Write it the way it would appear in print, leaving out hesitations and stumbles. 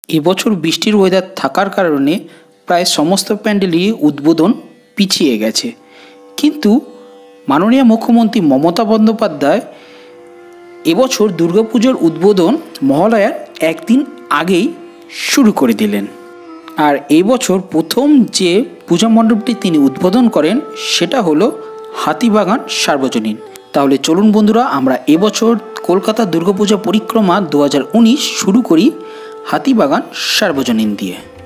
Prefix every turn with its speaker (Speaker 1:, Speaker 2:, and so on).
Speaker 1: এবছর বৃষ্টির ওয়েদার থাকার কারণে প্রায় সমস্ত প্যান্ডেলই উদ্বোধন পিছিয়ে গেছে, কিন্তু মাননীয় মুখ্যমন্ত্রী মমতা বন্দ্যোপাধ্যায় এবছর দুর্গাপুজোর উদ্বোধন মহালয়ার একদিন আগেই শুরু করে দিলেন। আর এই বছর প্রথম যে পূজা মণ্ডপটি তিনি উদ্বোধন করেন সেটা হলো হাতিবাগান সার্বজনীন। তাহলে চলুন বন্ধুরা, আমরা এবছর কলকাতা দুর্গাপূজা পরিক্রমা 2019 শুরু করি হাতিবাগান সার্বজনীন দিয়ে।